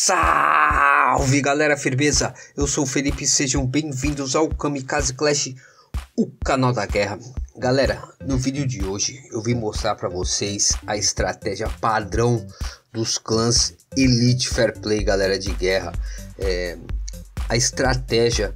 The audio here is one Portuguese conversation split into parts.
Salve galera, firmeza? Eu sou o Felipe, sejam bem-vindos ao Kamikaze Clash, o canal da guerra. Galera, no vídeo de hoje eu vim mostrar para vocês a estratégia padrão dos clãs Elite Fair Play, galera, de guerra. A estratégia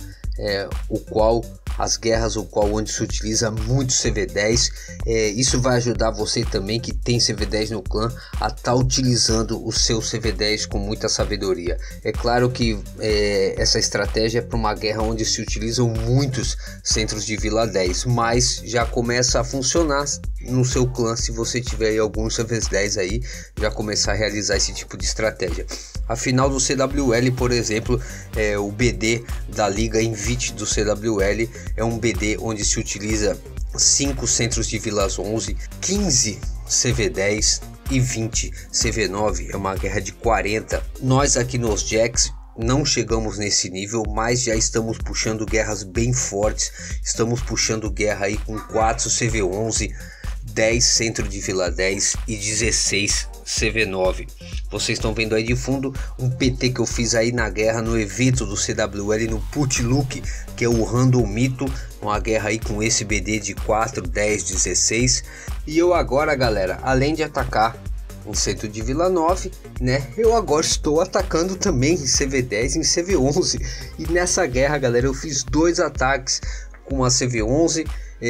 as guerras onde se utiliza muito CV10. Isso vai ajudar você também que tem CV10 no clã a estar utilizando o seu CV10 com muita sabedoria. É claro que essa estratégia é para uma guerra onde se utilizam muitos centros de Vila 10, mas já começa a funcionar no seu clã se você tiver aí alguns CV10 aí, já começar a realizar esse tipo de estratégia. A final do CWL, por exemplo, o BD da Liga Invite do CWL é um BD onde se utiliza 5 centros de Vilas 11, 15 CV10 e 20 CV9. É uma guerra de 40. Nós aqui nos Jacks não chegamos nesse nível, mas já estamos puxando guerras bem fortes. Estamos puxando guerra aí com 4 CV11, 10 centro de Vila 10 e 16 CV9. Vocês estão vendo aí de fundo um PT que eu fiz aí na guerra no evento do CWL no Put Look, que é o Random Mito, uma guerra aí com esse BD de 4, 10, 16. E eu agora, galera, além de atacar um centro de Vila 9, né, eu agora estou atacando também em CV10 e em CV11. E nessa guerra, galera, eu fiz 2 ataques com a CV11,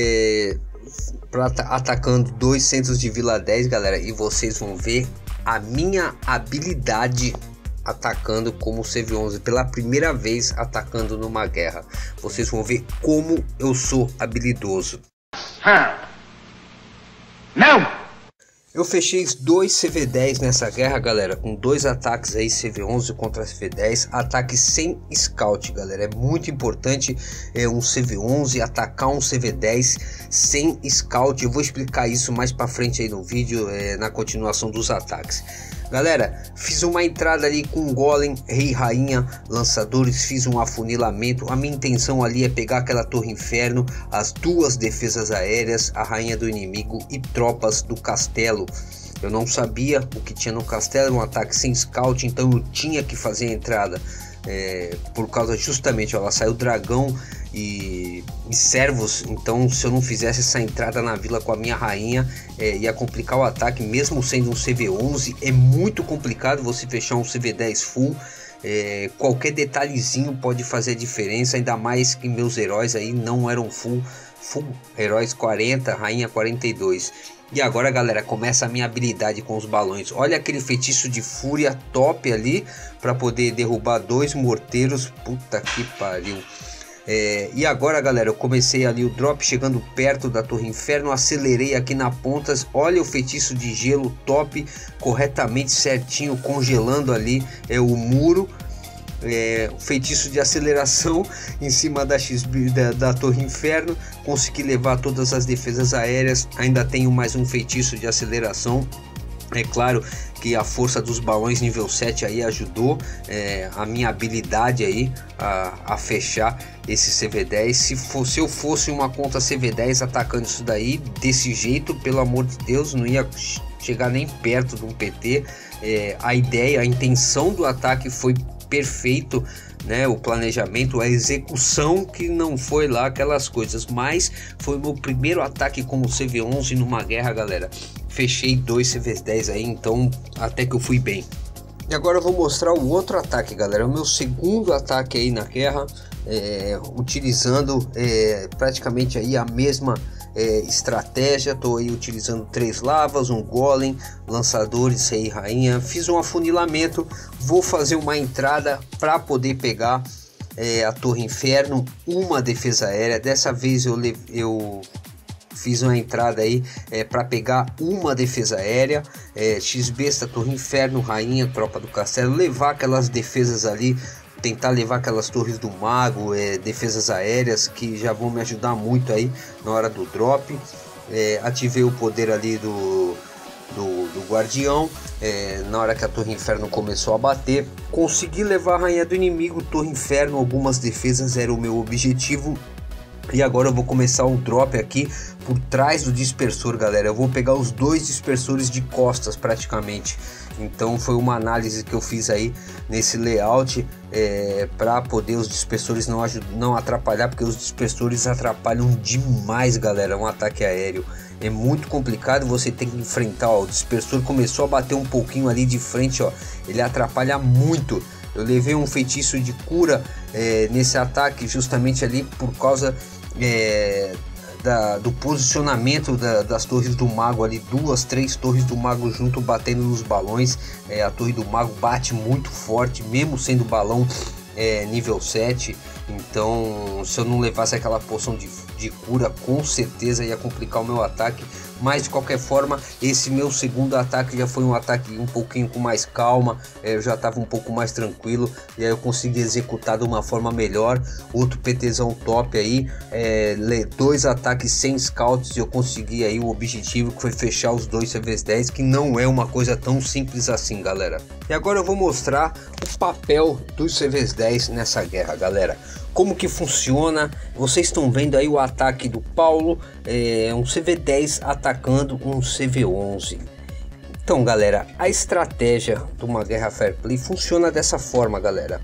atacando 2 centros de Vila 10, galera, e vocês vão ver a minha habilidade atacando como CV11 pela primeira vez, atacando numa guerra. Vocês vão ver como eu sou habilidoso. Não! Eu fechei 2 CV10 nessa guerra, galera, com 2 ataques aí, CV11 contra CV10, ataque sem scout, galera. É muito importante um CV11 atacar um CV10 sem scout. Eu vou explicar isso mais para frente aí no vídeo, na continuação dos ataques. Galera, fiz uma entrada ali com golem, rei, rainha, lançadores, fiz um afunilamento. A minha intenção ali é pegar aquela torre inferno, as 2 defesas aéreas, a rainha do inimigo e tropas do castelo. Eu não sabia o que tinha no castelo, um ataque sem scout, então eu tinha que fazer a entrada. Por causa justamente, ela saiu dragão e servos, então se eu não fizesse essa entrada na vila com a minha rainha, ia complicar o ataque. Mesmo sendo um CV11, é muito complicado você fechar um CV10 full. Qualquer detalhezinho pode fazer diferença, ainda mais que meus heróis aí não eram full heróis 40, rainha 42. E agora, galera, começa a minha habilidade com os balões. Olha aquele feitiço de fúria top ali para poder derrubar 2 morteiros. Puta que pariu. E agora, galera, eu comecei ali o drop chegando perto da torre inferno, acelerei aqui na pontas. Olha o feitiço de gelo top, corretamente certinho, congelando ali o muro. Feitiço de aceleração em cima da XB da torre inferno, consegui levar todas as defesas aéreas. Ainda tenho mais um feitiço de aceleração. É claro que a força dos balões nível 7 aí ajudou a minha habilidade aí a fechar esse CV10. Se eu fosse uma conta CV10 atacando isso daí desse jeito, pelo amor de Deus, não ia chegar nem perto de um PT. A ideia, a intenção do ataque foi perfeito, né? O planejamento, a execução que não foi lá aquelas coisas, mas foi meu primeiro ataque como CV11 numa guerra, galera. Fechei 2 CV10 aí, então até que eu fui bem. E agora eu vou mostrar o outro ataque, galera, o meu segundo ataque aí na guerra, utilizando praticamente aí a mesma estratégia. Tô aí utilizando 3 lavas, um golem, lançadores, rei e rainha. Fiz um afunilamento, vou fazer uma entrada para poder pegar a torre inferno, uma defesa aérea. Dessa vez eu fiz uma entrada aí para pegar uma defesa aérea, X-Besta, torre inferno, rainha, tropa do castelo, levar aquelas defesas ali, tentar levar aquelas torres do mago, defesas aéreas que já vão me ajudar muito aí na hora do drop. Ativei o poder ali do guardião, na hora que a torre inferno começou a bater, consegui levar a rainha do inimigo, torre inferno, algumas defesas era o meu objetivo. E agora eu vou começar o drop aqui por trás do dispersor, galera. Eu vou pegar os dois dispersores de costas praticamente. Então foi uma análise que eu fiz aí nesse layout para poder os dispersores não atrapalhar, porque os dispersores atrapalham demais, galera, um ataque aéreo. É muito complicado, você tem que enfrentar, ó, o dispersor começou a bater um pouquinho ali de frente, ó, ele atrapalha muito. Eu levei um feitiço de cura nesse ataque justamente ali por causa do posicionamento das torres do mago ali, 2, 3 torres do mago junto batendo nos balões. A torre do mago bate muito forte, mesmo sendo balão nível 7. Então se eu não levasse aquela poção de cura, com certeza ia complicar o meu ataque. Mas de qualquer forma, esse meu segundo ataque já foi um ataque um pouquinho com mais calma. Eu já estava um pouco mais tranquilo e aí eu consegui executar de uma forma melhor. Outro PTzão top aí, 2 ataques sem scouts, e eu consegui aí o objetivo, que foi fechar os 2 CV10, que não é uma coisa tão simples assim, galera. E agora eu vou mostrar o papel dos CV10 nessa guerra, galera. Como que funciona? Vocês estão vendo aí o ataque do Paulo, um CV10 atacando um CV11. Então, galera, a estratégia de uma guerra fair play funciona dessa forma, galera.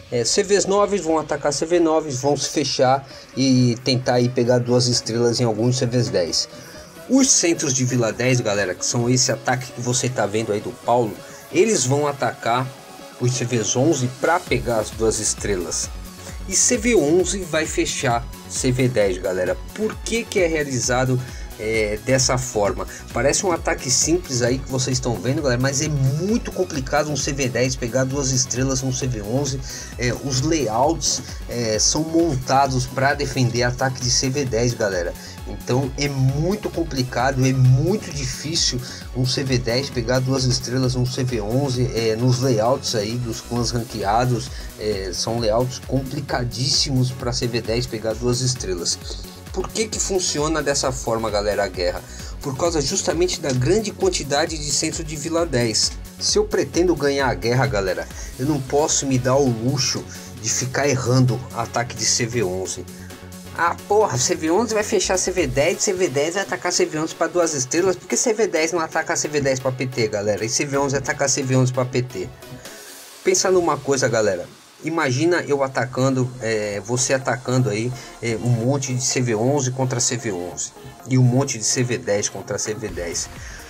CVs 9 vão atacar CV 9, vão se fechar e tentar aí pegar 2 estrelas em alguns CVs 10. Os centros de Vila 10, galera, que são esse ataque que você tá vendo aí do Paulo, eles vão atacar os CVs 11 para pegar as 2 estrelas. E CV11 vai fechar CV10, galera. Por que é realizado dessa forma? Parece um ataque simples aí que vocês estão vendo, galera, mas é muito complicado um CV10 pegar 2 estrelas no CV11. Os layouts são montados para defender ataque de CV10, galera. Então é muito complicado, é muito difícil um CV10 pegar 2 estrelas no CV11. Nos layouts aí dos clãs ranqueados, são layouts complicadíssimos para CV10 pegar 2 estrelas. Por que funciona dessa forma, galera, a guerra? Por causa justamente da grande quantidade de centro de Vila 10. Se eu pretendo ganhar a guerra, galera, eu não posso me dar o luxo de ficar errando ataque de CV11. Ah, porra, CV11 vai fechar CV10, CV10 vai atacar CV11 para 2 estrelas. Por que CV10 não ataca CV10 para PT, galera? E CV11 ataca CV11 para PT? Pensa numa coisa, galera. Imagina eu atacando, você atacando aí um monte de CV11 contra CV11 e um monte de CV10 contra CV10.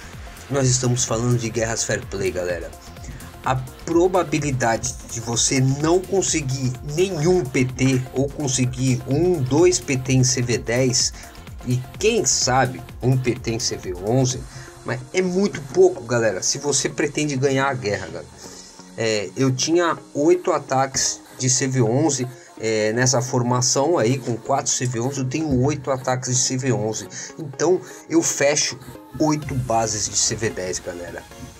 Nós estamos falando de guerras fair play, galera. A probabilidade de você não conseguir nenhum PT ou conseguir 2 PT em CV10 e quem sabe um PT em CV11, mas é muito pouco, galera, se você pretende ganhar a guerra, galera. Eu tinha 8 ataques de CV11 nessa formação aí, com 4 CV11 eu tenho 8 ataques de CV11, então eu fecho 8 bases de CV10, galera,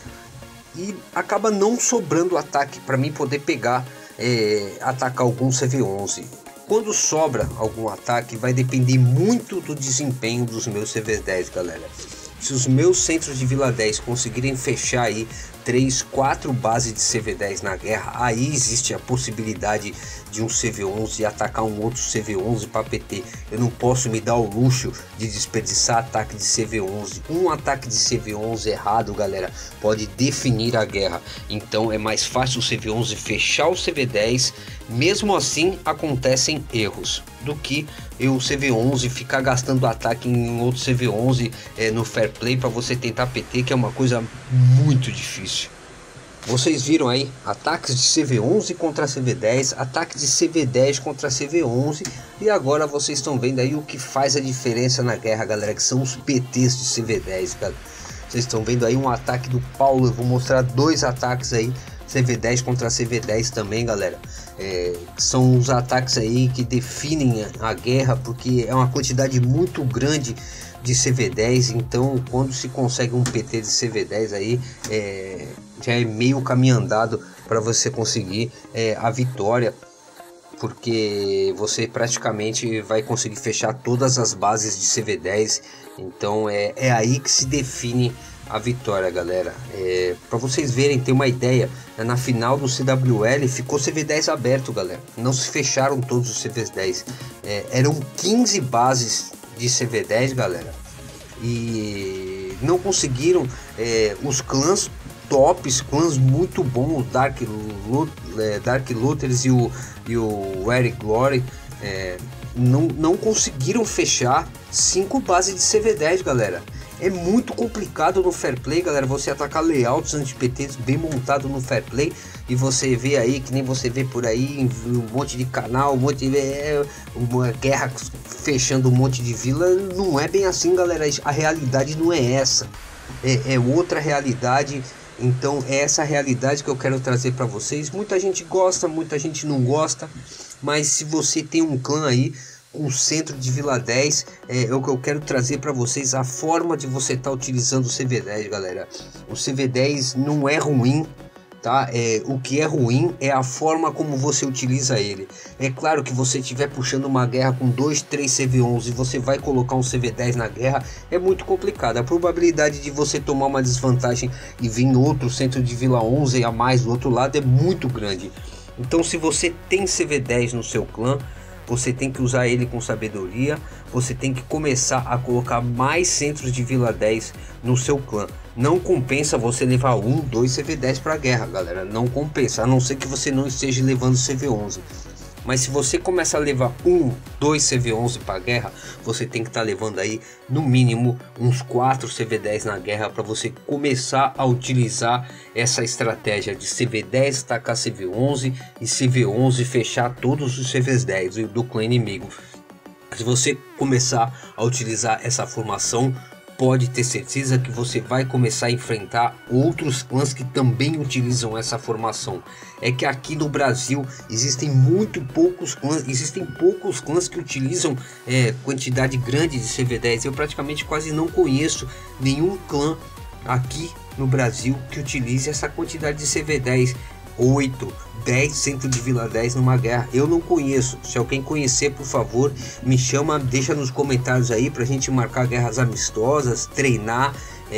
e acaba não sobrando ataque para mim poder pegar, atacar algum CV11. Quando sobra algum ataque vai depender muito do desempenho dos meus CV10, galera. Se os meus centros de Vila 10 conseguirem fechar aí 3, 4 bases de CV10 na guerra, aí existe a possibilidade de um CV11 atacar um outro CV11 para PT. Eu não posso me dar o luxo de desperdiçar ataque de CV11. Um ataque de CV11 errado, galera, pode definir a guerra. Então é mais fácil o CV11 fechar o CV10, mesmo assim acontecem erros, do que o CV11 ficar gastando ataque em outro CV11 no fair play para você tentar PT, que é uma coisa muito difícil. Vocês viram aí ataques de CV11 contra CV10, ataque de CV10 contra CV11, e agora vocês estão vendo aí o que faz a diferença na guerra, galera, que são os PTs de CV10, galera. Vocês estão vendo aí um ataque do Paulo, eu vou mostrar 2 ataques aí, CV10 contra CV10 também, galera. São os ataques aí que definem a guerra, porque é uma quantidade muito grande de CV10, então quando se consegue um PT de CV10 aí, já é meio caminho andado para você conseguir a vitória, porque você praticamente vai conseguir fechar todas as bases de CV10. Então é aí que se define a vitória, galera. Para vocês verem, ter uma ideia, na final do CWL ficou CV10 aberto, galera. Não se fecharam todos os CV10. Eram 15 bases de CV10, galera, e não conseguiram. Os clãs tops, clãs muito bons, Dark Looters e o Eric Glory, não conseguiram fechar 5 bases de CV10, galera. É muito complicado no Fair Play, galera, você atacar layouts anti-PTs bem montado no Fair Play, e você vê aí, que nem você vê por aí, um monte de canal, um monte de uma guerra fechando um monte de vila. Não é bem assim, galera. A realidade não é essa, é outra realidade. Então é essa realidade que eu quero trazer para vocês. Muita gente gosta, muita gente não gosta, mas se você tem um clã aí com centro de Vila 10, é o que eu quero trazer para vocês, a forma de você estar utilizando o CV10, galera. O CV10 não é ruim, tá? O que é ruim é a forma como você utiliza ele. É claro que você estiver puxando uma guerra com 2, 3 CV11 e você vai colocar um CV10 na guerra, é muito complicado. A probabilidade de você tomar uma desvantagem e vir outro centro de Vila 11 a mais do outro lado é muito grande. Então, se você tem CV10 no seu clã, você tem que usar ele com sabedoria. Você tem que começar a colocar mais centros de Vila 10 no seu clã. Não compensa você levar 1, 2 CV10 para a guerra, galera. Não compensa, a não ser que você não esteja levando CV11. Mas se você começa a levar 1, 2 CV11 para a guerra, você tem que estar levando aí no mínimo uns 4 CV10 na guerra, para você começar a utilizar essa estratégia de CV10 tacar CV11 e CV11 fechar todos os CV10 do clã inimigo. Se você começar a utilizar essa formação, pode ter certeza que você vai começar a enfrentar outros clãs que também utilizam essa formação. É que aqui no Brasil existem poucos clãs que utilizam quantidade grande de CV10. Eu praticamente quase não conheço nenhum clã aqui no Brasil que utilize essa quantidade de CV10. 8, 10 centro de Vila 10 numa guerra, eu não conheço. Se alguém conhecer, por favor, me chama, deixa nos comentários aí pra gente marcar guerras amistosas, treinar,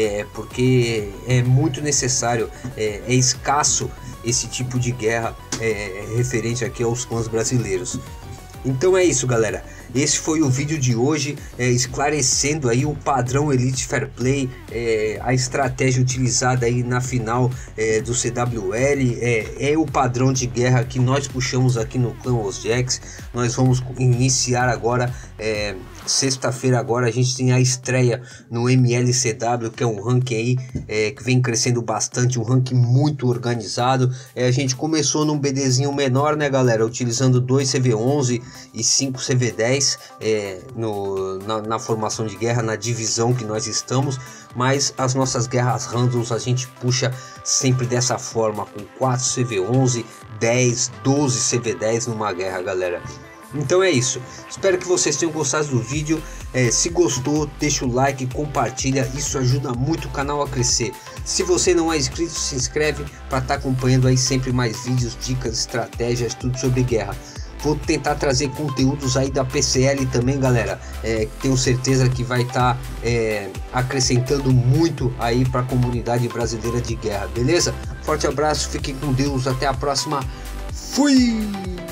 porque é muito necessário, é escasso esse tipo de guerra referente aqui aos clãs brasileiros. Então é isso, galera. Esse foi o vídeo de hoje, esclarecendo aí o padrão Elite Fair Play, a estratégia utilizada aí na final do CWL, é o padrão de guerra que nós puxamos aqui no clã Osjax. Nós vamos iniciar agora, sexta-feira agora, a gente tem a estreia no MLCW, que é um ranking aí que vem crescendo bastante, um ranking muito organizado. A gente começou num BDzinho menor, né, galera, utilizando 2 CV11 e 5 CV10 na formação de guerra, na divisão que nós estamos, mas as nossas guerras randoms a gente puxa sempre dessa forma, com 4 CV11, 10, 12 CV10 numa guerra, galera. Então é isso, espero que vocês tenham gostado do vídeo. Se gostou, deixa o like, compartilha, isso ajuda muito o canal a crescer. Se você não é inscrito, se inscreve para estar acompanhando aí sempre mais vídeos, dicas, estratégias, tudo sobre guerra. Vou tentar trazer conteúdos aí da PCL também, galera. Tenho certeza que vai estar acrescentando muito aí para a comunidade brasileira de guerra, beleza? Forte abraço, fiquem com Deus, até a próxima. Fui!